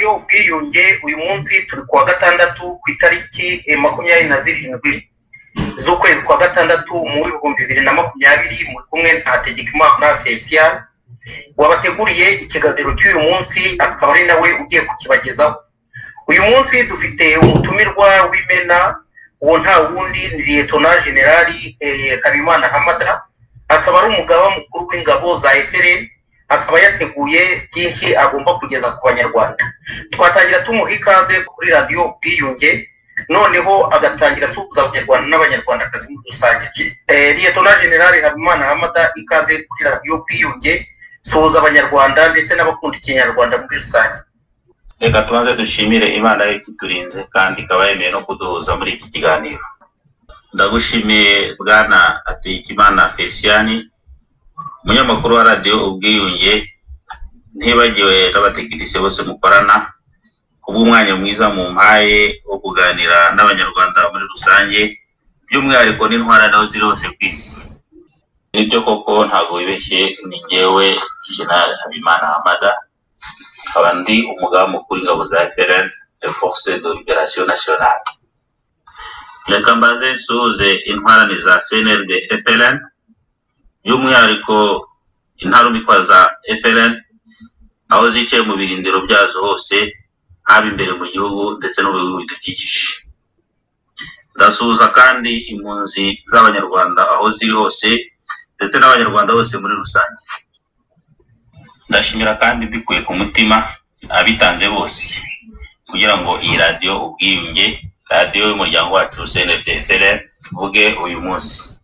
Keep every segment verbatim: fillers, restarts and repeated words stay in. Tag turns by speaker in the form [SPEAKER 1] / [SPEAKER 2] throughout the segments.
[SPEAKER 1] radio ubwiyunge uyu munsi turi kuwa gatandatu ku itariki makumyabiri na zirindwi z'ukwezi kwa gatandatu mu bihumbi bibiri na makumyabiri muri kumwe na Hategekimana Felicien wabateguriye ikiganiro cy'uyu munsi akaba ari nawe ugiye kukibagezaho. Uyu munsi dufite umutumirwa w'imena uwo nta wundi ni Lieutenant General Habimana Hamada, akaba ari umugaba mukuru w'ingabo za F R N, akaba yateguye byinshi agomba kugeza ku banyarwanda. Twatangira tumuha ikaze kuri radio ubwiyunge, noneho agatangira asuhuza abanyarwanda n'abanyarwandakazi muri rusange. Eh, Lieutenant General Habimana Hamada, ikaze kuri radio ubwiyunge, suhuza abanyarwanda ndetse n'abakunda ikinyarwanda muri rusange.
[SPEAKER 2] Reka tubanze dushimire Imana y'ikiturinze kandi ikaba yemeye no kuduhuza muri iki kiganiro. Ndagushimiye bwana Hategekimana Felicien, umunyamakuru wa radio ubwiyunge, ntibagiwe n'abatekinisiye bose mukorana kubw'umwanya mwiza mu mpaye wo kuganira n'abanyarwanda muri rusange, by'umwihariko n'intwara naho ziri hose ku isi. Nibyo koko ntago wibeshye, ni njyewe General Habimana Hamada, abandi umugaba mukuru w'ingabo za F R N, Force de Libération Nationale. Reka mbanze nsuhuze intwarane za C N L D F R N, by'umwihariko intarumikwa za F R N aho zicaye mu birindiro byazo hose, haba imbere mu gihugu ndetse no mu bihugu bidukikije. Ndasuhuza kandi impunzi z'abanyarwanda aho ziri hose ndetse n'abanyarwanda bose muri rusange. Ndashimira kandi mbikuye ku mutima abitanze bose kugira ngo iyi radio ubwiyunge, radio y'umuryango wacu C N L D F R N, vuge uyu munsi.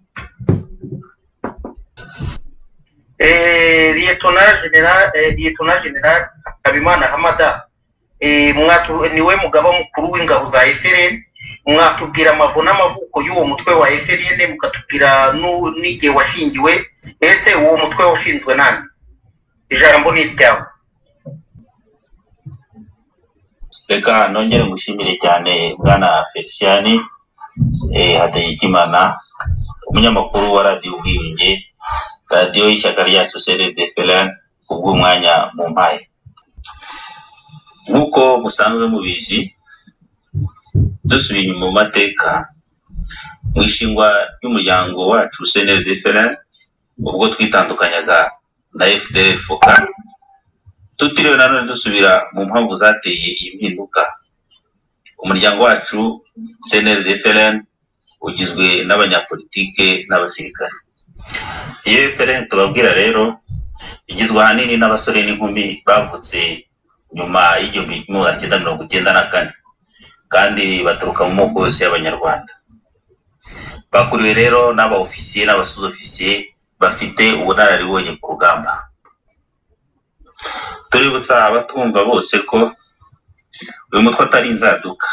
[SPEAKER 1] Eh, Lieutenant General eh, Lieutenant General Habimana Hamada, eh, mwatu niwe mugaba mukuru w'ingabo za F R N, mwatubwira amavu n'amavuko y'uwo mutwe wa F R N, mukatubwira n'igihe washingiwe, ese uwo mutwe washinzwe nande? Ijambo ni ryawe.
[SPEAKER 2] Reka nongere ngushimire cyane bwana Felicien eh, Hategekimana, umunyamakuru wa radio ubwiyunge, radio y'ishyaka ryacu C N L D F R N, kubw'umwanya mu mpaye. Nkuko musanzwe mubizi, dusubiye inyuma mu mateka, mu ishingwa ry'umuryango wacu C N L D F R N, ubwo twitandukanyaga na F D L R Foka, tutiriwe nanone dusubira mu mpamvu zateye iyi mpinduka. Umuryango wacu C N L D F R N ugizwe n'abanyapolitike n'abasirikare. Iyo F R N tubabwira rero igizwe ahanini n'abasore n'inkumi bavutse nyuma y'igihumbi kimwe magana cyenda mirongo icyenda na kane kandi baturuka mu moko yose y'abanyarwanda. Bakuriwe rero n'aba ofisiye n'abasuzofisiye bafite ubunararibonye ku rugamba. Tuributsa abatumva bose ko uyu mutwe atari inzaduka,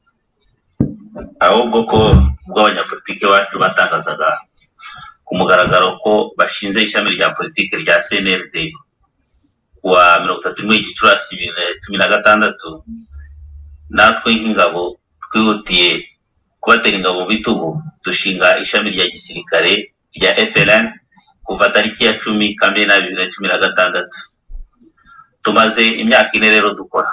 [SPEAKER 2] ahubwo ko ubwo abanyapolitike bacu batangazaga ku mugaragaro ko bashinze ishami rya politike rya C N L D wa mirongo itatu n'imwe Gicurasi bibiri na cumi na gatandatu, natwe nk'ingabo twihutiye kubatera ingabo mu bitugu dushinga ishami rya gisirikare rya F R N kuva tariki ya cumi Kamena bibiri na cumi na gatandatu. Tumaze imyaka ine rero dukora.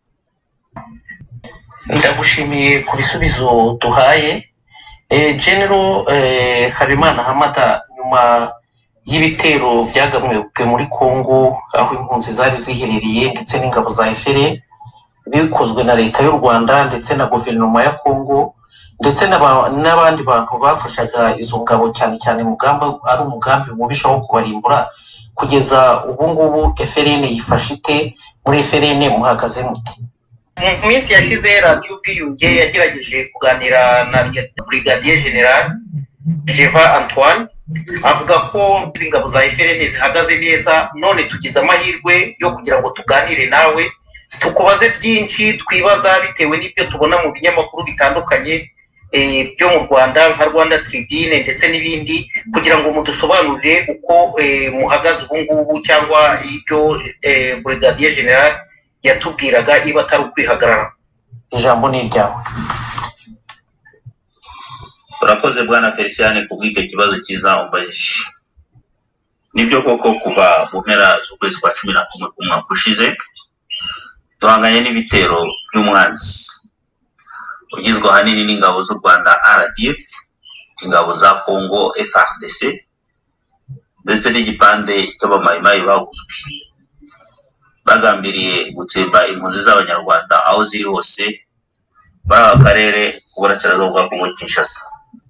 [SPEAKER 1] Ndagushimiye ku bisubizo duhaye. Eh, General eh, Habimana Hamada, nyuma y'ibitero byagamwe muri Kongo aho impunzi zari ziherereye ndetse n'ingabo za F R N bikozwe na leta y'u Rwanda ndetse na guverinoma ya Kongo ndetse n'abandi bantu bafashaga izo ngabo, cyane cyane mugamba ari umugambi mubisha wo kubarimbura, kugeza ubu ngubu F R N yifashite muri F R N muhagaze muti? Mu minsi yashize radio ubwiyunge yagerageje kuganira na Brigadier General Jeva Antoine, avuga ko ingabo za F R N zihagaze neza. None tugize amahirwe yo kugira ngo tuganire nawe tukubaze byinshi twibaza bitewe n'ibyo tubona mu binyamakuru bitandukanye eh, byo mu Rwanda nka Rwanda Tribune ndetse n'ibindi, kugira ngo mudusobanurire uko eh, muhagaze ubu ngubu, cyangwa ibyo eh, Brigadier General yatubwiraga iba atari ukwihagarara. Ijambo ni ryawe.
[SPEAKER 2] Urakoze bwana Felicien kubw'icyo kibazo cyiza umbajije. Nibyo koko kuva mu mpera z'ukwezi kwa cumi na kumwe k'umwaka ushize duhanganye n'ibitero by'umwanzi ugizwe ahanini n'ingabo z'u Rwanda R D F, ingabo za Congo F A R D C ndetse n'igipande cy'abamayimayi baguzwe bagambiriye gutsemba impunzi z'abanyarwanda aho ziri hose muri aka karere k'uburasirazuba bwa Congo Kinshasa.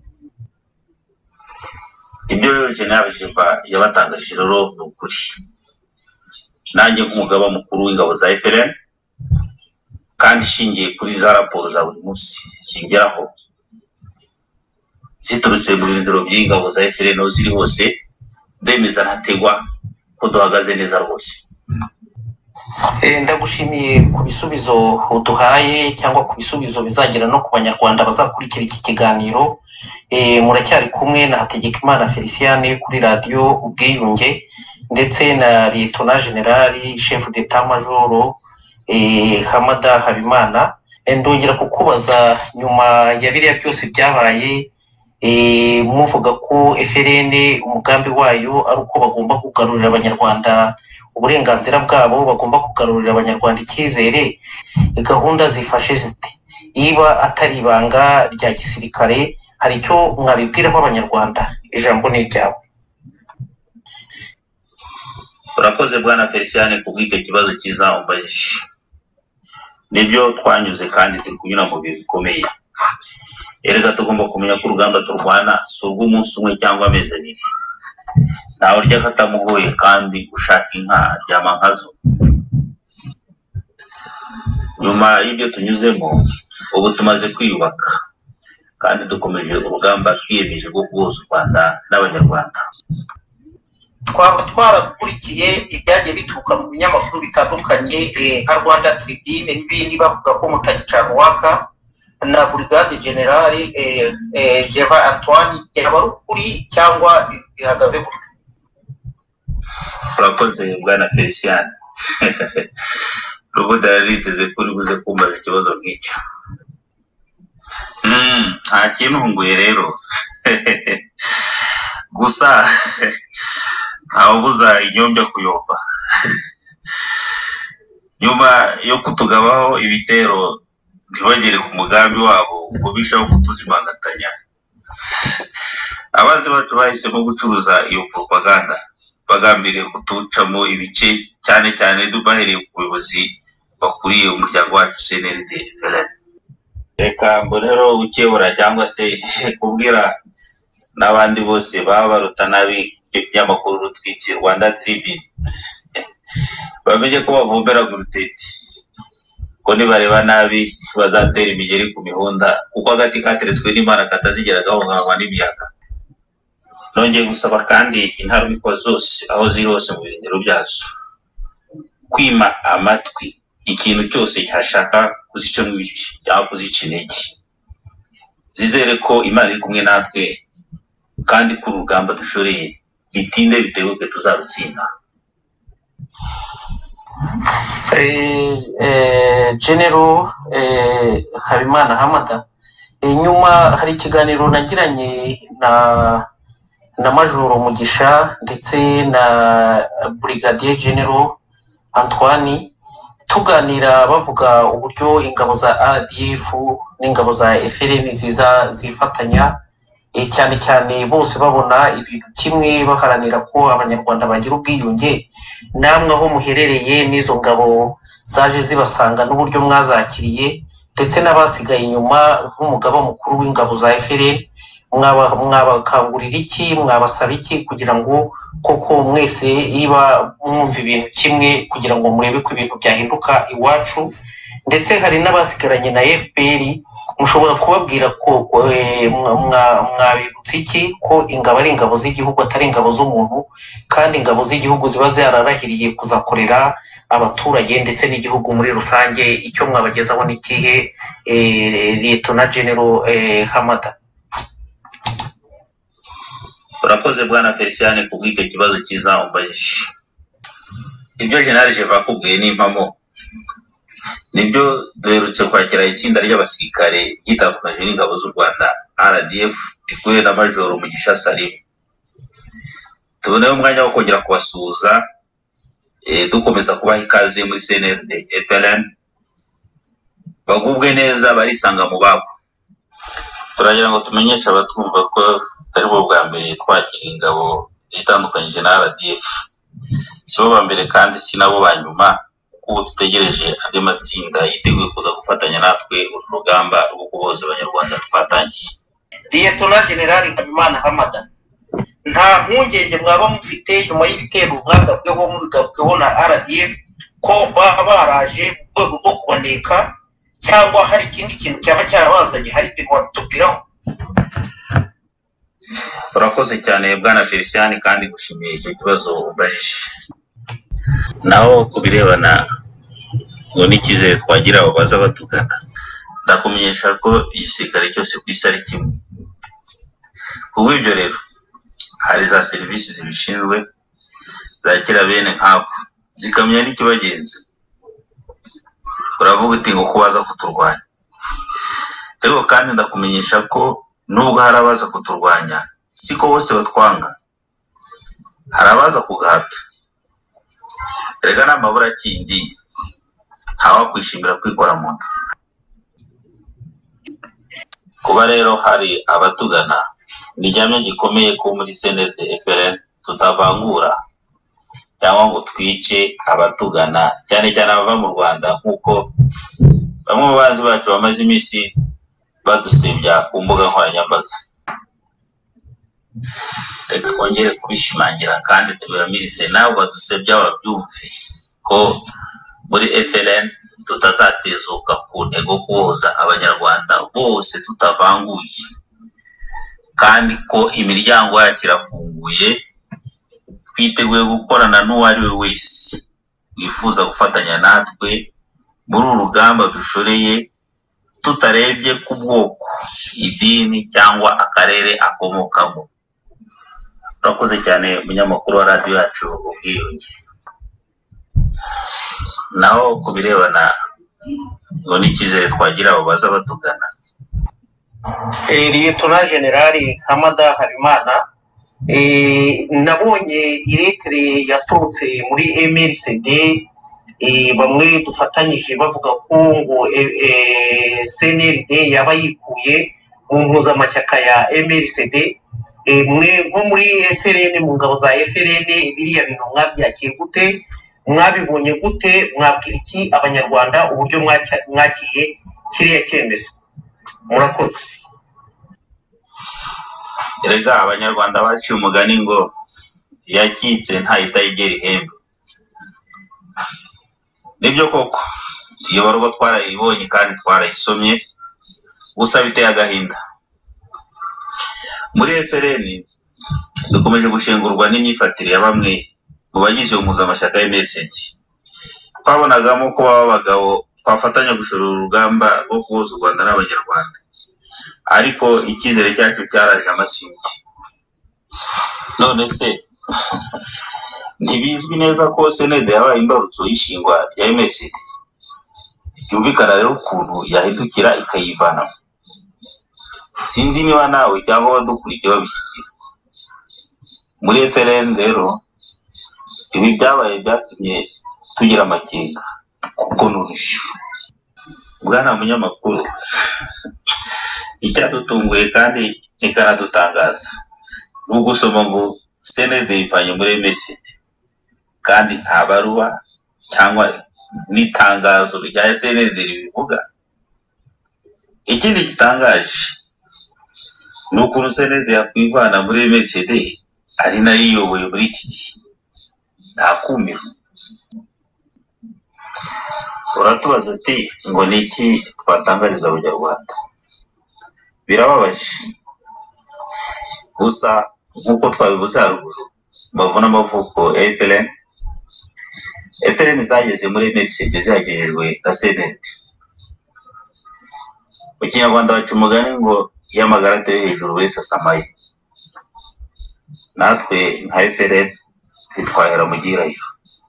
[SPEAKER 2] Ibyo General Sheva yabatangarije rero ni ukuri. Nanjye nk'umugaba mukuru w'ingabo za F L N kandi shingiye kuri za raporo za buri munsi singeraho ziturutse mu birindiro by'ingabo za F L N aho ziri hose, ndemeza ntategwa ko duhagaze neza rwose.
[SPEAKER 1] Ndagushimiye ku bisubizo uduhaye cyangwa ku bisubizo bizagera no ku banyarwanda bazakurikira iki kiganiro. Muracyari kumwe na Hategekimana Felicien kuri radio Ubwiyunge ndetse na Lieutenant General Chef d'Etat Major Hamada Habimana. Ndongera kukubaza nyuma ya biriya byose byabaye, muvuga ko F L N umugambi wayo ari uko bagomba kugarurira abanyarwanda uburenganzira bwabo, bagomba kugarurira abanyarwanda icyizere. Gahunda zifashe zite? Iba atari ibanga rya gisirikare, hari icyo mwabibwiraho abanyarwanda? Ijambo ni ryawe.
[SPEAKER 2] Urakoze bwana Felicien kubw'icyo kibazo cyiza umbajije. Nibyo twanyuze kandi turi kunyura mu bihe bikomeye. Erega tugomba kumenya ko urugamba turwana si urw'umunsi umwe cyangwa amezi abiri. Ntawe urya katamugoye kandi ushaka inka aryama nkazo. Nyuma y'ibyo tunyuzemo, ubu tumaze kwiyubaka kandi dukomeje urugamba twiyemeje rwo kuboza u Rwanda n'abanyarwanda.
[SPEAKER 1] Twaba twarakurikiye ibyagiye bituruka mu binyamakuru bitandukanye nka Rwanda Tribune n'ibindi bavuga ko Mutagicana waka na Brigade General Jeva Antoine yaba ari ukuri cyangwa bihagaze gute?
[SPEAKER 2] Urakoze bwana Felicien. Rubuda yariteze kuri buze kumbaza ikibazo nk'icyo. Mm, nta kintu nguye rero. Gusa ntabuza inyombe kuyomba. Nyuma yo kutugabaho ibitero ntibagere ku mugambi wabo ngo bishaho kutuzimangatanya, abazi bacu bahisemo gucuruza iyo propaganda bagambiriye kutucamo ibice, cyane cyane dubahereye ku buyobozi bakuriye umuryango wacu C N L D F L N. Reka mbonero ukebura cyangwa se kubwira n'abandi bose baba baruta nabi ibyamakuru rutwitsi Rwanda Tribune bamenye ko bavumbera guruteti, ko nibareba nabi bazatera imigeri ku mihunda, kuko agati kateretswe n'Imana katazigera gahungabanywa n'imiyaga. Nongeye gusaba kandi intarumikwa zose aho ziri hose mu birindiro byazo kwima amatwi ikintu cyose cyashaka kuzica nk'ibice cyangwa kuzica intege. Zizere ko Imana iri kumwe natwe kandi ko urugamba dushoreye bitinde bitebuke tuzarutsinda.
[SPEAKER 1] General Habimana Hamada, nyuma hari ikiganiro nagiranye na na Major Mugisha ndetse na Brigadier General Antoine, tuganira bavuga uburyo ingabo za R D F n'ingabo za F L N ziza zifatanya, cyane cyane bose babona ibintu kimwe, baharanira ko abanyarwanda bagira ubwiyunge. Namwe aho muherereye n'izo ngabo zaje zibasanga n'uburyo mwazakiriye ndetse n'abasigaye inyuma nk'umugaba mukuru w'ingabo za F L N, mwabakangurira iki, mwabasaba iki kugira ngo koko mwese iba mwumva ibintu kimwe, kugira ngo murebe ko ibintu byahinduka iwacu? Ndetse hari n'abasigaranye na F P R, mushobora kubabwira ko mwabibutse iki ko ingabo ari ingabo z'igihugu atari ingabo z'umuntu, kandi ingabo z'igihugu ziba zararahiriye kuzakorera abaturage ndetse n'igihugu muri rusange? Icyo mwabagezaho ni kihe, Lieutenant General Hamada?
[SPEAKER 2] Urakoze bwana Felicien kubw'icyo kibazo cyiza umbajije. Ibyo General Jeva akubwiye n'impamo nibyo duherutse kwakira itsinda ry'abasirikare ryitandukanye n'ingabo z'u Rwanda R D F rikuriwe na Major Mugisha Salim. Tuboneyeho umwanya wo kongera kubasuhuza, dukomeza kubaha ikaze muri C N L D F L N bagubwe neza barisanga mu babo. Turagira ngo tumenyeshe abatwumva ko atari bo bwa mbere twakira ingabo zitandukanyije na R D F, si bo ba mbere kandi si nabo ba nyuma, kuko dutegereje andi matsinda yiteguye kuza gufatanya natwe uru rugamba rwo kuboza abanyarwanda twatangiye.
[SPEAKER 1] Lieutenant General Habimana Hamada, nta mpungenge mwaba mufite nyuma y'ibitero mwagabweho mugabweho na R D F ko baba baraje mu rwego rwo kuboneka, cyangwa hari ikindi kintu cyaba cyarabazanye hari ibintu watubwiraho?
[SPEAKER 2] Urakoze cyane bwana Felician kandi gushimiye icyo kibazo ubajije. Naho kubirebana ngo n'icyizere twagira abo baza batugana, ndakumenyesha ko igisirikare cyose ku isi ari kimwe. Kubwo ibyo rero hari za serivisi zibishinzwe zakira bene nk'abo zikamenya n'ikibagenza. Uravuga uti ngo kubaza kuturwanya, rero kandi ndakumenyesha ko nubwo hari abaza kuturwanya siko bose batwanga, hari abaza kugahata. Erega n'amabura kindi hawa kwishimira kwikora mu nda. Kuba rero hari abatugana ni igihamya gikomeye ko muri C N L D F R N tutavangura cyangwa ngo twice abatugana, cyane cyane abava mu Rwanda, nk'uko bamwe mu bazi bacu bamaze iminsi badusebya ku mbuga nkoranyambaga. Reka twongere kubishimangira kandi tubamirize nabo badusebya babyumve ko muri F R N tutazatezuka ku ntego kuboza abanyarwanda bose tutavanguye, kandi ko imiryango yacu irafunguye, twiteguye gukorana n'uwo ari we wese wifuza gufatanya natwe muri uru rugamba dushoreye, tutarebye ku bwoko, idini cyangwa akarere akomokamo. Urakoze cyane umunyamakuru wa radio yacu Ubwiyunge. Naho kubirebana ngo n'icyizere twagira abo baza batugana,
[SPEAKER 1] Lieutenant General Hamada Habimana, nabonye iretere yasohotse muri M R C D, bamwe dufatanyije bavuga ko ngo C N L D yaba yikuye mu mpuzamashyaka ya M R C D. Mwe nko muri F R N, mu ngabo za F R N, biriya bintu mwabyakiye gute? Mwabibonye gute? Mwabwira iki abanyarwanda uburyo mwakiye kiriya cyemezo? Murakoze.
[SPEAKER 2] Erega abanyarwanda baciye umugani ngo yakitse ntahita yigera ihembe. Nibyo koko iyo barwa twarayibonye kandi twarayisomye, gusa biteye agahinda. Muri F R N dukomeje gushengurwa n'imyifatire ya bamwe mu bagize umuzamashyaka ya M R C D. Twabonagamo ko baba bagabo twafatanya gushora urugamba rwo kuboza u Rwanda n'abanyarwanda, ariko icyizere cyacu cyaraje amasingi. None se ntibizwi neza ko C N L D yabaye imbarutso y'ishingwa rya M R C D? Byumvikana rero ukuntu yahindukira ikayivana. Sinzi niba nawe cyangwa badukurikiye babishyikira. Muri F R N rero ibi byabaye byatumye tugira amakenga kuko n'urujijo. Bwana munyamakuru, icyadutunguye kandi kikanadutangaza ni ugusoma ngo C N L D ivanye muri M R C D kandi nta baruwa cyangwa n'itangazo rya C N L D ribivuga. Ikindi gitangaje ni ukuntu C N L D yakwivana muri M R C D ari nayo iyoboye muri iki gihe. Ntakumiro. Uratubaza ati ngo ni iki twatangariza abanyarwanda? Birababaje, gusa nk'uko twabivuze haruguru, Mbavu n'Amavuko ya F R N, F R N zageze muri M R C D zihagererwe na C N L D. Mu Kinyarwanda baca umugani ngo iyo amagara ateye hejuru buri wese asamaye. Natwe nka F R N twahera mu gihirahiro.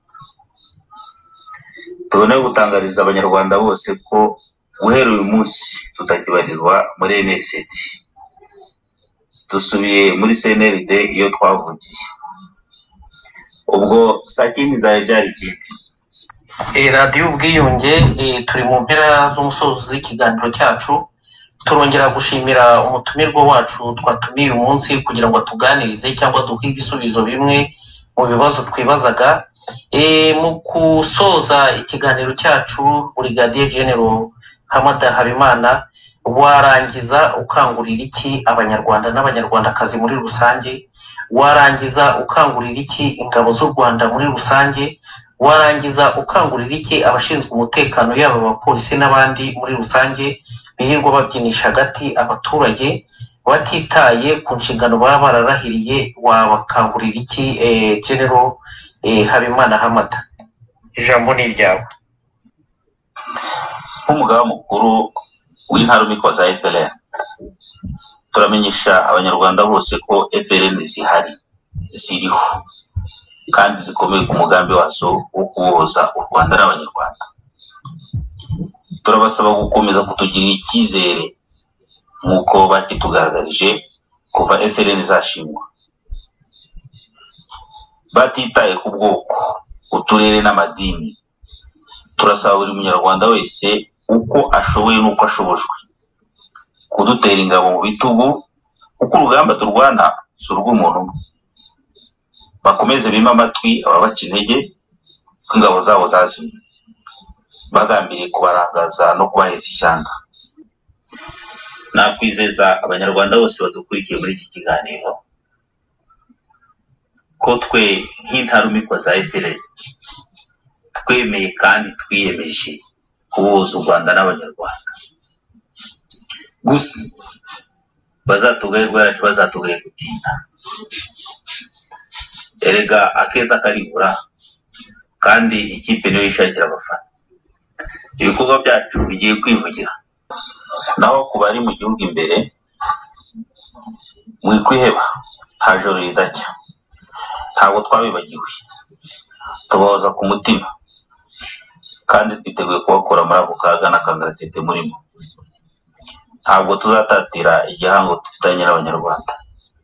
[SPEAKER 2] Tubone gutangariza abanyarwanda bose ko guhera uyu munsi tutakibarirwa muri M R C D. Dusubiye muri C N L D iyo twavugiye. Ubwo saa kindi zawe byari ikindi.
[SPEAKER 1] radiyo ubwiyunge turi mu mpera z'umusozi z'ikiganiro cyacu, turongera gushimira umutumirwa wacu twatumiye uyu munsi kugira ngo atuganirize cyangwa duhe ibisubizo bimwe mu bibazo twibazaga. Mu gusoza ikiganiro cyacu, Brigadier General Hamada Habimana, warangiza ukangurira iki abanyarwanda n'abanyarwandakazi muri rusange? Warangiza ukangurira iki ingabo z'u Rwanda muri rusange? Warangiza ukangurira iki abashinzwe umutekano yaba abapolisi n'abandi muri rusange birirwa babyinisha hagati abaturage batitaye ku nshingano baba bararahiriye? Wabakangurira iki eh, General eh, Habimana Hamada? Ijambo ni ryawe.
[SPEAKER 2] Nk'umugaba mukuru w'intarumikwa za F L N, turamenyesha abanyarwanda bose ko F L N zihari, ziriho kandi zikomeye ku mugambi wazo wo kubohoza u Rwanda n'abanyarwanda. Turabasaba gukomeza kutugirira icyizere nk'uko bakitugaragarije kuva F L N zashingwa, batitaye ku bwoko, uturere n'amadini. Turasaba buri munyarwanda wese uko ashoboye n'uko ashobojwe kudutera ingabo mu bitugu, kuko urugamba turwana si urw'umuntu umwe. Bakomeze bima amatwi ababaca intege ko ingabo zabo zazimye, bagambiriye kubarangaza no kubaheza ishyanga. Nakwizeza abanyarwanda bose badukurikiye muri iki kiganiro ko twe nk'intarumikwa za F L N twemeye kandi twiyemeje kubohoza u Rwanda n'abanyarwanda. Gusa bazatugaye rwara ntibazatugaye gutinda. Erega akeza karibura kandi ikipe niyo yishakira abafana. Ibikorwa byacu bigiye kwivugira. Naho ku bari mu gihugu imbere, mwikwiheba, nta joro ridacya. Ntabwo twabibagiwe, tubahoza ku mutima kandi twiteguye kubakura muri ako kaga n'akangaratete murimo. Ntabwo tuzatatira igihango dufitanye n'abanyarwanda.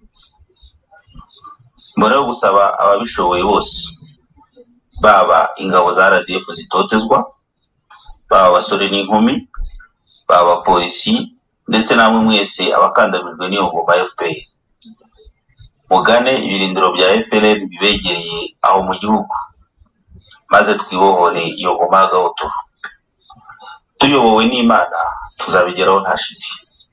[SPEAKER 2] Mbere yo gusaba ababishoboye bose, baba ingabo za R D F zitotezwa, baba abasore n'inkumi, baba abapolisi, ndetse namwe mwese abakandamijwe n'iyo ngoma ya F P R, mugane ibirindiro bya F L N bibegereye aho mu gihugu, maze twibohore iyo ngoma y'agahoto. Tuyobowe n'Imana tuzabigeraho nta shiti.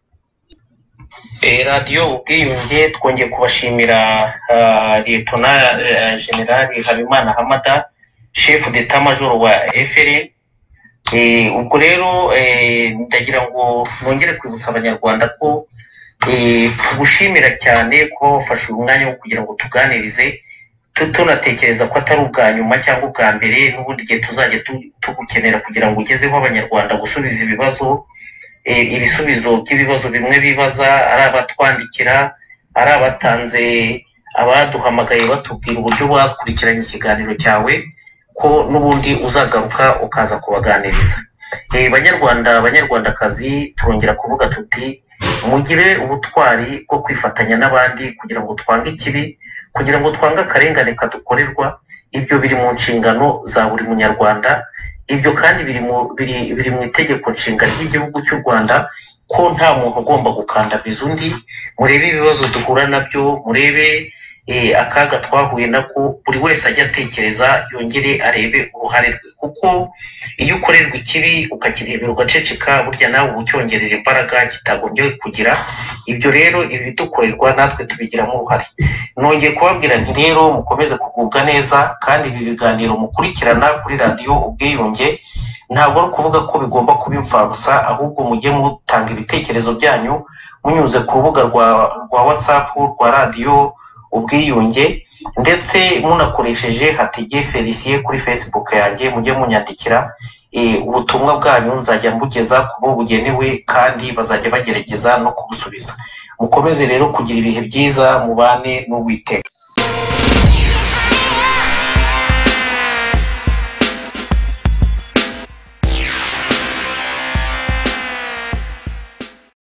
[SPEAKER 1] radiyo ubwiyunge twongeye kubashimira Lieutenant General Habimana Hamada, Chef d'Etat Major wa F L N. Ubwo rero ndagira ngo nongere kwibutsa abanyarwanda ko tugushimira cyane kuba wafashe umwanya wo kugira ngo tuganirize, tunatekereza ko atari ubwa nyuma cyangwa ubwa mbere, n'ubundi gihe tuzajya tugukenera kugira ngo ugezeho abanyarwanda gusubiza ibibazo, ibisubizo by'ibibazo bimwe bibaza, ari abatwandikira, ari abatanze, abaduhamagaye batubwira uburyo bakurikiranye ikiganiro cyawe, ko n'ubundi uzagaruka ukaza kubaganiriza. Banyarwanda banyarwandakazi, turongera kuvuga tuti mugire ubutwari bwo kwifatanya n'abandi kugira ngo twange ikibi, kugira ngo twange akarengane kadukorerwa. Ibyo biri mu nshingano za buri munyarwanda, ibyo kandi biri mu biri biri mu itegeko nshinga ry'igihugu cy'u Rwanda ko nta muntu ugomba gukandamiza undi. Murebe ibibazo duhura nabyo, murebe akaga twahuye nako, buri wese ajya atekereza yongere arebe uruhare rwe, kuko iyo ukorerwa ikibi ukakirebera ugaceceka, burya nawe ubucyongerera imbaraga kitagombye kugira. Ibyo rero ibi dukorerwa natwe tubigiramo uruhare. Nongeye kubabwira nti rero mukomeze kugubwa neza, kandi ibi biganiro mukurikirana kuri radiyo ubwiyunge ntabwo ari ukuvuga ko bigomba kuba imfabusa, ahubwo mujye mutanga ibitekerezo byanyu munyuze ku rubuga rwa rwa WhatsApp rwa radiyo ubwiyunge, ndetse munakoresheje Hategeye Felicien kuri Facebook yanjye. Mujye munyandikira ubutumwa bwanyu, nzajya mbugeza ku bo bugenewe kandi bazajya bagerageza no kubusubiza. Mukomeze rero kugira ibihe byiza, mubane n'Uwiteka.